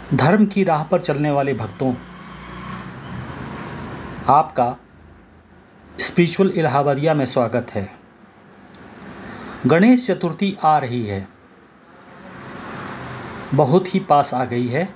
धर्म की राह पर चलने वाले भक्तों, आपका स्पिरिचुअल इलाहाबादिया में स्वागत है। गणेश चतुर्थी आ रही है, बहुत ही पास आ गई है।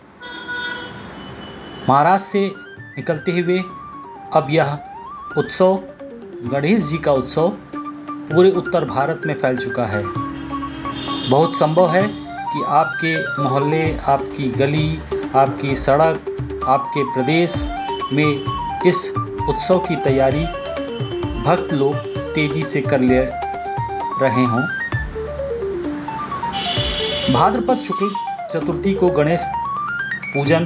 महाराष्ट्र से निकलते हुए अब यह उत्सव, गणेश जी का उत्सव पूरे उत्तर भारत में फैल चुका है। बहुत संभव है कि आपके मोहल्ले, आपकी गली, आपकी सड़क, आपके प्रदेश में इस उत्सव की तैयारी भक्त लोग तेजी से कर ले रहे हों। भाद्रपद शुक्ल चतुर्थी को गणेश पूजन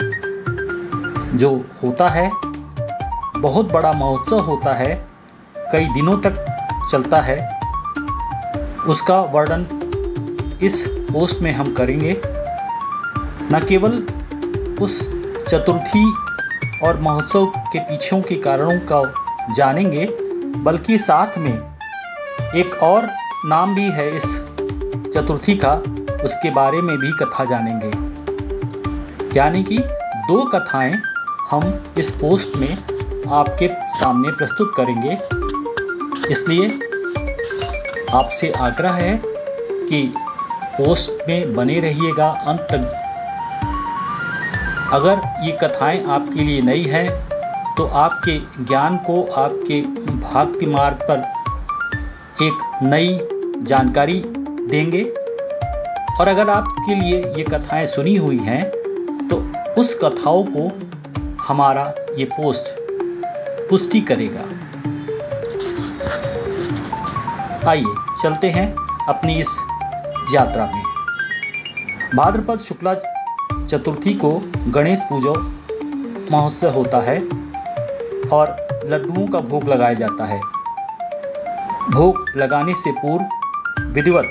जो होता है, बहुत बड़ा महोत्सव होता है, कई दिनों तक चलता है। उसका वर्णन इस पोस्ट में हम करेंगे। न केवल उस चतुर्थी और महोत्सव के पीछे के कारणों का जानेंगे, बल्कि साथ में एक और नाम भी है इस चतुर्थी का, उसके बारे में भी कथा जानेंगे। यानी कि दो कथाएं हम इस पोस्ट में आपके सामने प्रस्तुत करेंगे। इसलिए आपसे आग्रह है कि पोस्ट में बने रहिएगा अंत तक। अगर ये कथाएं आपके लिए नई हैं तो आपके ज्ञान को, आपके भक्ति मार्ग पर एक नई जानकारी देंगे। और अगर आपके लिए ये कथाएं सुनी हुई हैं तो उस कथाओं को हमारा ये पोस्ट पुष्टि करेगा। आइए चलते हैं अपनी इस यात्रा में। भाद्रपद शुक्ला चतुर्थी को गणेश पूजा महोत्सव होता है और लड्डुओं का भोग लगाया जाता है। भोग लगाने से पूर्व विधिवत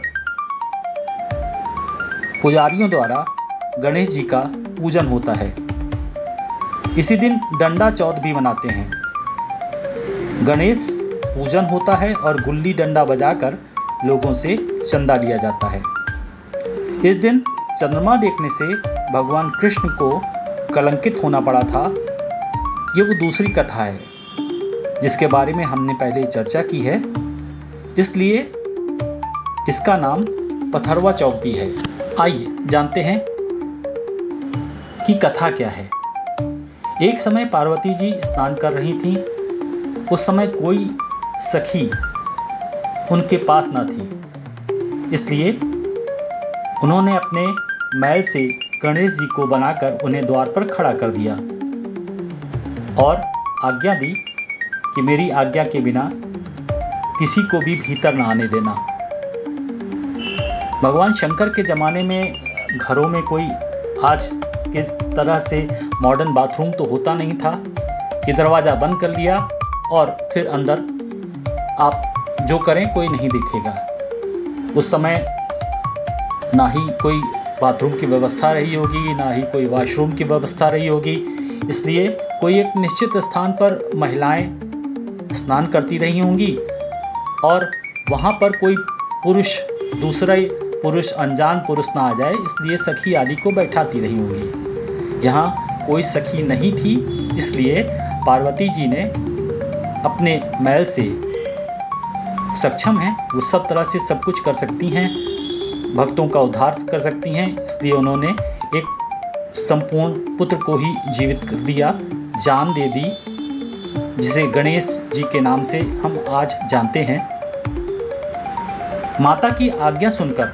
पुजारियों द्वारा गणेश जी का पूजन होता है। इसी दिन डंडा चौथ भी मनाते हैं। गणेश पूजन होता है और गुल्ली डंडा बजाकर लोगों से चंदा लिया जाता है। इस दिन चंद्रमा देखने से भगवान कृष्ण को कलंकित होना पड़ा था। ये वो दूसरी कथा है जिसके बारे में हमने पहले चर्चा की है, इसलिए इसका नाम पथरवा चौक भी है। आइए जानते हैं कि कथा क्या है। एक समय पार्वती जी स्नान कर रही थीं। उस समय कोई सखी उनके पास न थी, इसलिए उन्होंने अपने मैल से गणेश जी को बनाकर उन्हें द्वार पर खड़ा कर दिया और आज्ञा दी कि मेरी आज्ञा के बिना किसी को भी भीतर न आने देना। भगवान शंकर के ज़माने में घरों में कोई आज के तरह से मॉडर्न बाथरूम तो होता नहीं था कि दरवाज़ा बंद कर लिया और फिर अंदर आप जो करें कोई नहीं दिखेगा। उस समय ना ही कोई बाथरूम की व्यवस्था रही होगी, ना ही कोई वॉशरूम की व्यवस्था रही होगी। इसलिए कोई एक निश्चित स्थान पर महिलाएं स्नान करती रही होंगी और वहाँ पर कोई पुरुष, दूसरा पुरुष, अनजान पुरुष ना आ जाए, इसलिए सखी आदि को बैठाती रही होंगी। यहाँ कोई सखी नहीं थी, इसलिए पार्वती जी ने अपने मैल से सक्षम हैं, वो सब तरह से सब कुछ कर सकती हैं, भक्तों का उद्धार कर सकती हैं, इसलिए उन्होंने एक संपूर्ण पुत्र को ही जीवित कर दिया, जान दे दी, जिसे गणेश जी के नाम से हम आज जानते हैं। माता की आज्ञा सुनकर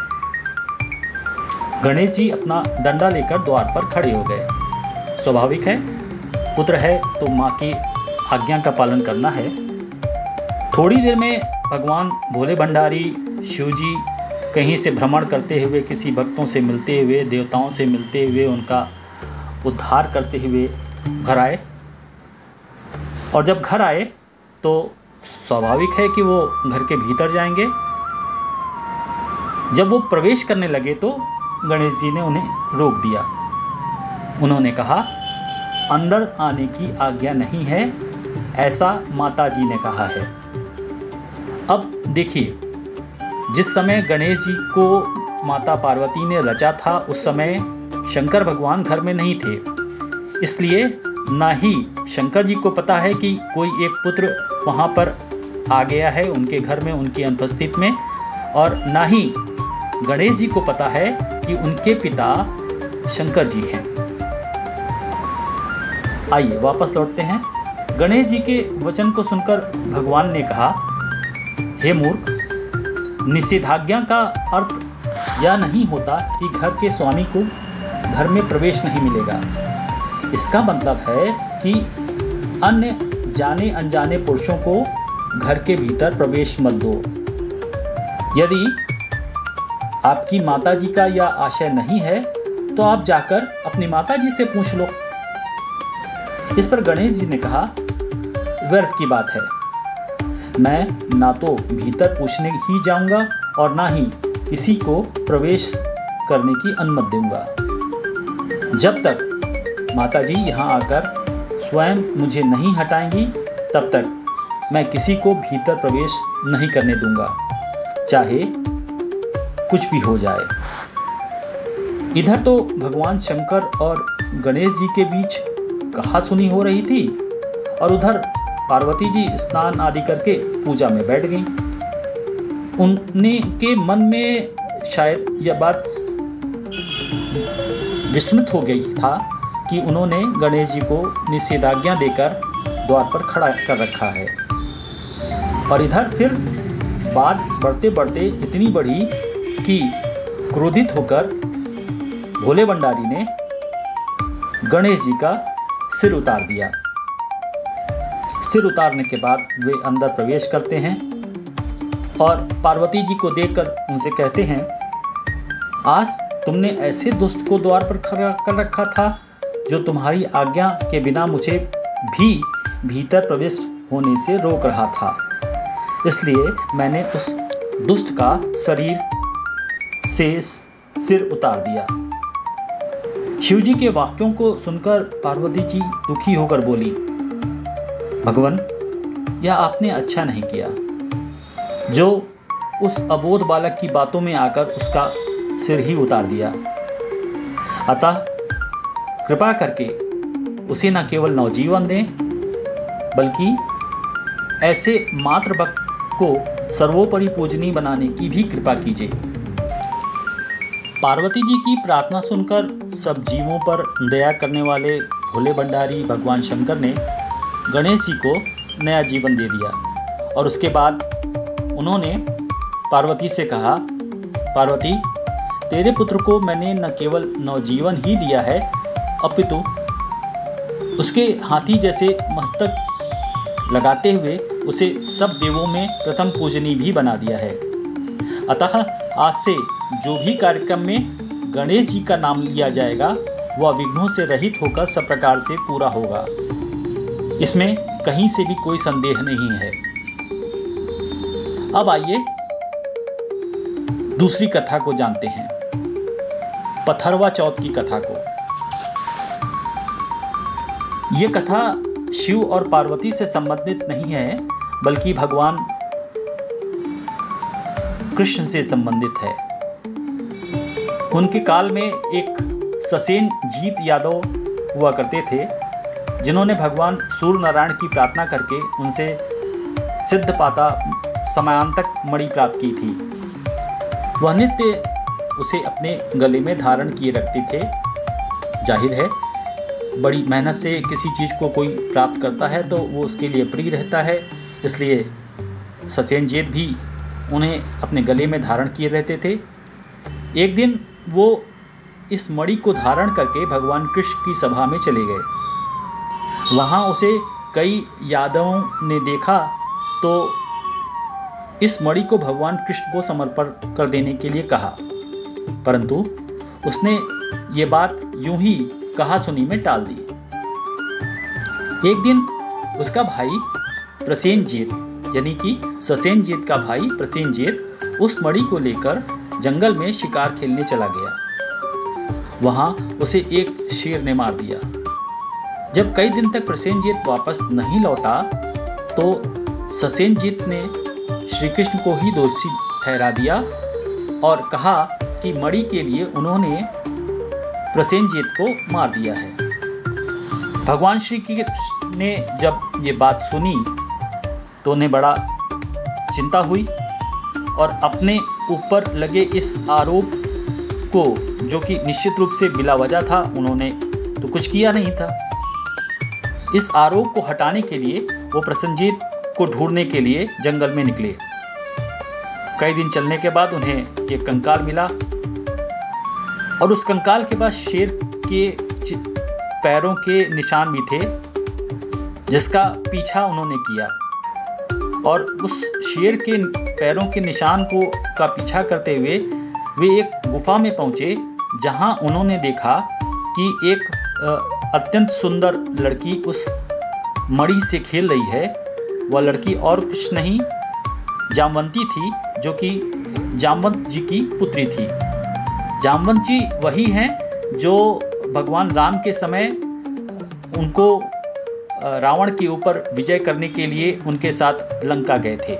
गणेश जी अपना डंडा लेकर द्वार पर खड़े हो गए। स्वाभाविक है, पुत्र है तो माँ की आज्ञा का पालन करना है। थोड़ी देर में भगवान भोले भंडारी शिव जी कहीं से भ्रमण करते हुए, किसी भक्तों से मिलते हुए, देवताओं से मिलते हुए, उनका उद्धार करते हुए घर आए। और जब घर आए तो स्वाभाविक है कि वो घर के भीतर जाएंगे। जब वो प्रवेश करने लगे तो गणेश जी ने उन्हें रोक दिया। उन्होंने कहा, अंदर आने की आज्ञा नहीं है, ऐसा माता जी ने कहा है। अब देखिए, जिस समय गणेश जी को माता पार्वती ने रचा था, उस समय शंकर भगवान घर में नहीं थे, इसलिए ना ही शंकर जी को पता है कि कोई एक पुत्र वहाँ पर आ गया है उनके घर में उनकी अनुपस्थिति में, और ना ही गणेश जी को पता है कि उनके पिता शंकर जी हैं। आइए वापस लौटते हैं। गणेश जी के वचन को सुनकर भगवान ने कहा, हे मूर्ख, निषेधाज्ञा का अर्थ यह नहीं होता कि घर के स्वामी को घर में प्रवेश नहीं मिलेगा। इसका मतलब है कि अन्य जाने अनजाने पुरुषों को घर के भीतर प्रवेश मत दो। यदि आपकी माता जी का यह आशय नहीं है तो आप जाकर अपनी माता जी से पूछ लो। इस पर गणेश जी ने कहा, व्यर्थ की बात है, मैं ना तो भीतर पूछने ही जाऊंगा और ना ही किसी को प्रवेश करने की अनुमति दूंगा। जब तक माता जी यहाँ आकर स्वयं मुझे नहीं हटाएंगी तब तक मैं किसी को भीतर प्रवेश नहीं करने दूंगा, चाहे कुछ भी हो जाए। इधर तो भगवान शंकर और गणेश जी के बीच कहासुनी हो रही थी और उधर पार्वती जी स्नान आदि करके पूजा में बैठ गईं। उनके मन में शायद यह बात विस्मृत हो गई था कि उन्होंने गणेश जी को निषेधाज्ञा देकर द्वार पर खड़ा कर रखा है। और इधर फिर बात बढ़ते बढ़ते इतनी बढ़ी कि क्रोधित होकर भोले भंडारी ने गणेश जी का सिर उतार दिया। सिर उतारने के बाद वे अंदर प्रवेश करते हैं और पार्वती जी को देखकर उनसे कहते हैं, आज तुमने ऐसे दुष्ट को द्वार पर खड़ा कर रखा था जो तुम्हारी आज्ञा के बिना मुझे भी भीतर प्रवेश होने से रोक रहा था। इसलिए मैंने उस दुष्ट का शरीर से सिर उतार दिया। शिव जी के वाक्यों को सुनकर पार्वती जी दुखी होकर बोली, भगवान, यह आपने अच्छा नहीं किया जो उस अबोध बालक की बातों में आकर उसका सिर ही उतार दिया। अतः कृपा करके उसे न केवल नवजीवन दें बल्कि ऐसे मातृ भक्त को सर्वोपरि पूजनीय बनाने की भी कृपा कीजिए। पार्वती जी की प्रार्थना सुनकर सब जीवों पर दया करने वाले भोले भंडारी भगवान शंकर ने गणेश जी को नया जीवन दे दिया और उसके बाद उन्होंने पार्वती से कहा, पार्वती, तेरे पुत्र को मैंने न केवल नवजीवन ही दिया है अपितु उसके हाथी जैसे मस्तक लगाते हुए उसे सब देवों में प्रथम पूजनीय भी बना दिया है। अतः आज से जो भी कार्यक्रम में गणेश जी का नाम लिया जाएगा वह विघ्नों से रहित होकर सब प्रकार से पूरा होगा। इसमें कहीं से भी कोई संदेह नहीं है। अब आइए दूसरी कथा को जानते हैं, पथरवा चौथ की कथा को। यह कथा शिव और पार्वती से संबंधित नहीं है बल्कि भगवान कृष्ण से संबंधित है। उनके काल में एक ससेन जीत यादव हुआ करते थे जिन्होंने भगवान सूर्य नारायण की प्रार्थना करके उनसे सिद्ध पाता समयांतक मणि प्राप्त की थी। वह नित्य उसे अपने गले में धारण किए रखते थे। जाहिर है बड़ी मेहनत से किसी चीज़ को कोई प्राप्त करता है तो वो उसके लिए प्रिय रहता है, इसलिए ससेन जीत भी उन्हें अपने गले में धारण किए रहते थे। एक दिन वो इस मणि को धारण करके भगवान कृष्ण की सभा में चले गए। वहाँ उसे कई यादवों ने देखा तो इस मणि को भगवान कृष्ण को समर्पण कर देने के लिए कहा, परंतु उसने ये बात यूं ही कहा सुनी में टाल दी। एक दिन उसका भाई प्रसेनजीत यानी कि ससेनजीत का भाई प्रसेनजीत उस मणि को लेकर जंगल में शिकार खेलने चला गया। वहां उसे एक शेर ने मार दिया। जब कई दिन तक प्रसेनजीत वापस नहीं लौटा तो ससेनजीत ने श्री कृष्ण को ही दोषी ठहरा दिया और कहा कि मणि के लिए उन्होंने प्रसेनजीत को मार दिया है। भगवान श्री कृष्ण ने जब ये बात सुनी तो उन्हें बड़ा चिंता हुई और अपने ऊपर लगे इस आरोप को, जो कि निश्चित रूप से बिला वजह था, उन्होंने तो कुछ किया नहीं था, इस आरोप को हटाने के लिए वो प्रसेनजीत को ढूंढने के लिए जंगल में निकले। कई दिन चलने के बाद उन्हें एक कंकाल मिला और उस कंकाल के पास शेर के पैरों के निशान भी थे, जिसका पीछा उन्होंने किया और उस शेर के पैरों के निशान का पीछा करते हुए वे एक गुफा में पहुँचे, जहां उन्होंने देखा कि एक अत्यंत सुंदर लड़की उस मणि से खेल रही है। वह लड़की और कुछ नहीं, जामवंती थी, जो कि जामवंत जी की पुत्री थी। जामवंत जी वही हैं जो भगवान राम के समय उनको रावण के ऊपर विजय करने के लिए उनके साथ लंका गए थे।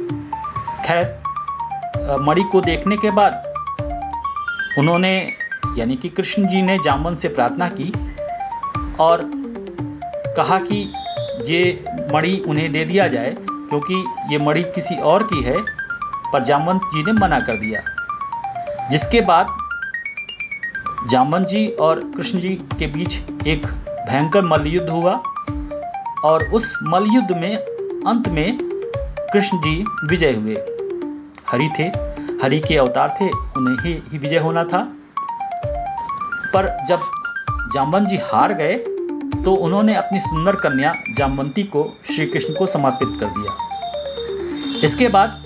खैर, मणि को देखने के बाद उन्होंने, यानी कि कृष्ण जी ने जामवंत से प्रार्थना की और कहा कि ये मणि उन्हें दे दिया जाए, क्योंकि ये मणि किसी और की है, पर जामवंत जी ने मना कर दिया। जिसके बाद जामवंत जी और कृष्ण जी के बीच एक भयंकर मल्लयुद्ध हुआ और उस मल्लयुद्ध में अंत में कृष्ण जी विजय हुए। हरि थे, हरि के अवतार थे, उन्हें ही विजय होना था। पर जब जामवंत जी हार गए तो उन्होंने अपनी सुंदर कन्या जामवंती को श्री कृष्ण को समर्पित कर दिया। इसके बाद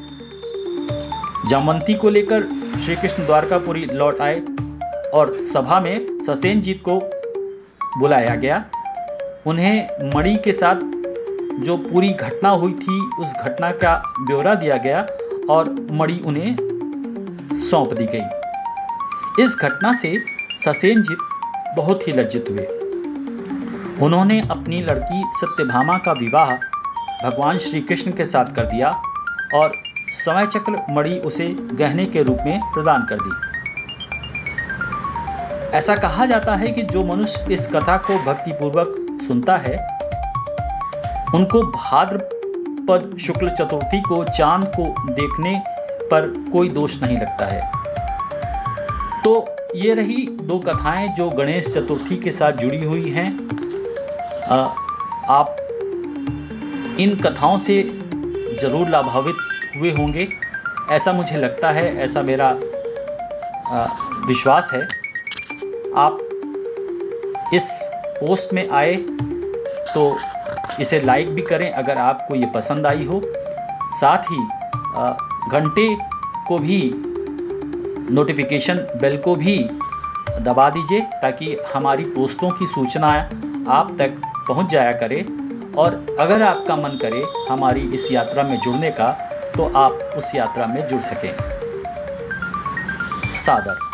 जामवंती को लेकर श्री कृष्ण द्वारकापुरी लौट आए और सभा में ससेनजीत को बुलाया गया। उन्हें मणि के साथ जो पूरी घटना हुई थी उस घटना का ब्यौरा दिया गया और मणि उन्हें सौंप दी गई। इस घटना से ससेनजीत बहुत ही लज्जित हुए। उन्होंने अपनी लड़की सत्यभामा का विवाह भगवान श्री कृष्ण के साथ कर दिया और समय चक्र मणि उसे गहने के रूप में प्रदान कर दी। ऐसा कहा जाता है कि जो मनुष्य इस कथा को भक्तिपूर्वक सुनता है, उनको भाद्रपद शुक्ल चतुर्थी को चांद को देखने पर कोई दोष नहीं लगता है। तो ये रही दो कथाएं जो गणेश चतुर्थी के साथ जुड़ी हुई हैं। आप इन कथाओं से ज़रूर लाभान्वित हुए होंगे, ऐसा मुझे लगता है, ऐसा मेरा विश्वास है। आप इस पोस्ट में आए तो इसे लाइक भी करें अगर आपको ये पसंद आई हो। साथ ही घंटे को भी, नोटिफिकेशन बेल को भी दबा दीजिए ताकि हमारी पोस्टों की सूचना आप तक पहुंच जाया करे। और अगर आपका मन करे हमारी इस यात्रा में जुड़ने का, तो आप उस यात्रा में जुड़ सकें। सादर।